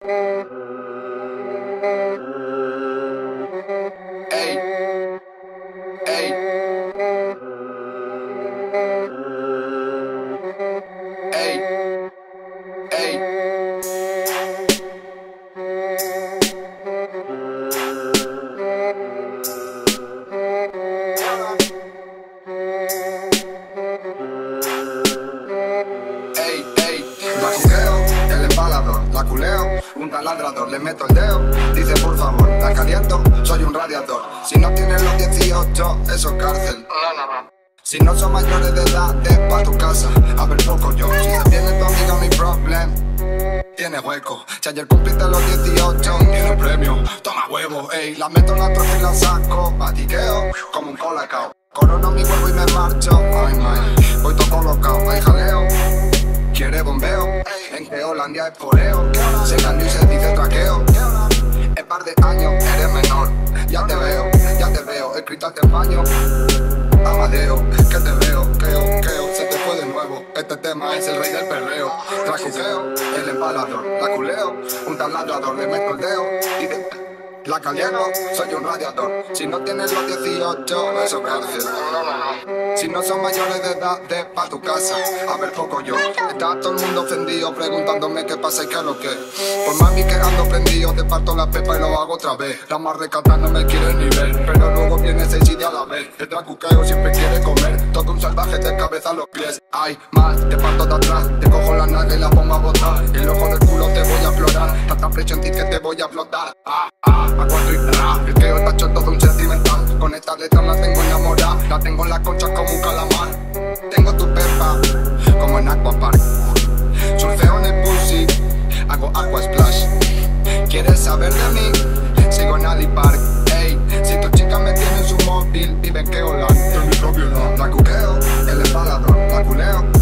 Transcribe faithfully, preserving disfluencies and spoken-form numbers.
Ey, ey, ey, ey. Ey, ey, la jugueo, el embalador, la culeo, un taladrador, le meto el dedo, dice por favor, la caliento, soy un radiador. Si no tienes los dieciocho, eso es cárcel. No, no, no. Si no son mayores de edad, es pa' tu casa, a ver poco yo. Si te viene tu amiga, mi problem, tiene hueco. Si ayer cumpliste los dieciocho, tiene premio, toma huevo, ey. La meto en la troca y la saco, batiqueo, como un colacao. Corono mi huevo y me marcho, ay, man, voy todo colocado, ay, jaleo. Quiere bombeo, en Geolandia es poreo. Se cambió y se dice traqueo. En par de años eres menor, ya te veo, ya te veo. Escrito te baño, Amadeo, que te veo, queo, queo. Se te fue de nuevo, este tema es el rey del perreo. Tracuqueo, el embalador, la culeo, un taladrador, le meto el dedo y de... La caliento, soy un radiador. Si no tienes los dieciocho, eso es cárcel. Si no son mayores de edad, de pa' tu casa, a ver poco yo. Está todo el mundo ofendido preguntándome qué pasa y qué es lo que. Por mami que ando prendido, te parto la pepa y lo hago otra vez. La más recata no me quiere ni ver, pero luego viene seis y a la vez. El tracuqueo siempre quiere comer, todo un salvaje de cabeza a los pies. Ay, mal, te parto de atrás, te cojo la nalga y la pongo a botar. El ojo del culo te voy a aflorar, tanta presión en ti que te voy a flotar. Ah, ah. A cuatro y ra, el que está hecho todo un sentimental. Con esta letra la tengo enamorada, la tengo en la concha como un calamar. Tengo tu pepa, como en Aquapark. Surfeo en el pussy, hago aqua splash. ¿Quieres saber de mí? Sigo en Ali Park. Ey, si tu chica me tiene en su móvil, vive en Keolan. En mi propio no. La cuqueo, el embalador, la culeo.